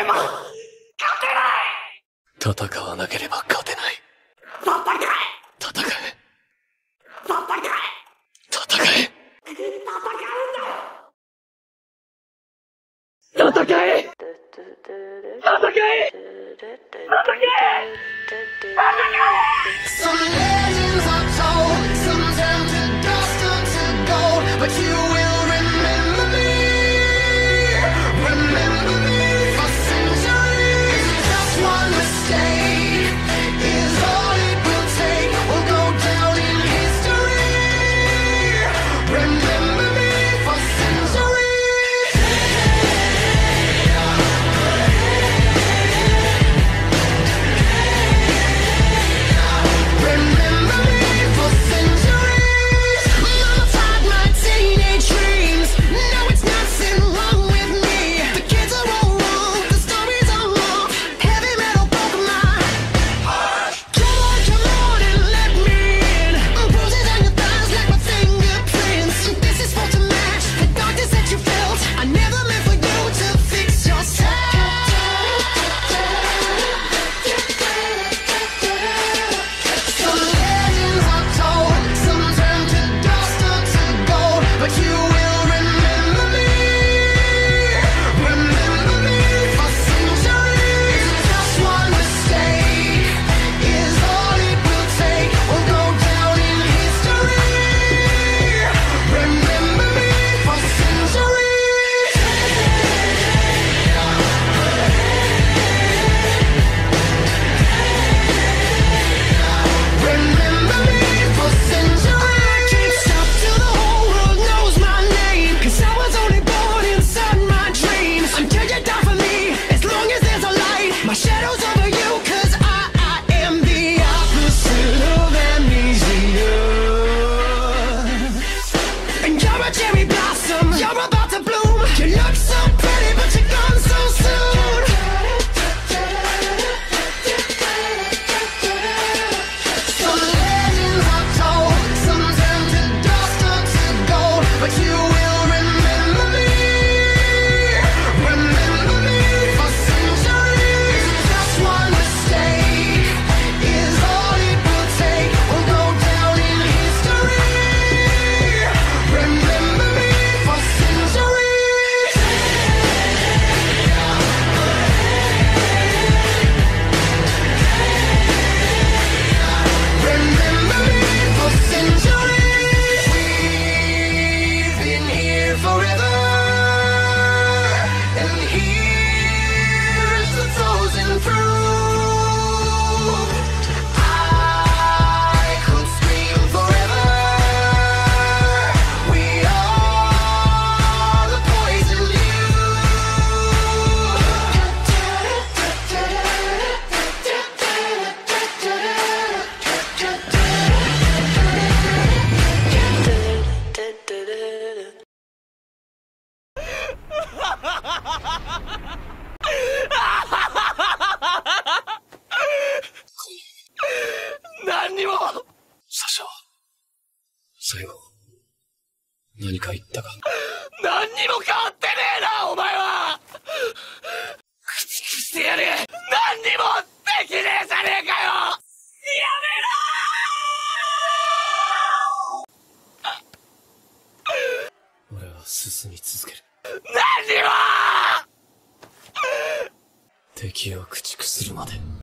でも、勝てない。 戦わなければ勝てない。 戦え。 戦え。 戦え。 戦え。 戦うんだ。戦え。戦え。戦え。 Some legends are told, some turn to dust or to gold, but you will remember me for centuries. Just one mistake is all it will take. We'll go down in history. Remember me for centuries. 最後、何か言ったか。 何にも変わってねえな、お前は。駆逐してやる。何にもできねえじゃねえかよ。やめろ。 俺は進み続ける。 何にも。 敵を駆逐するまで。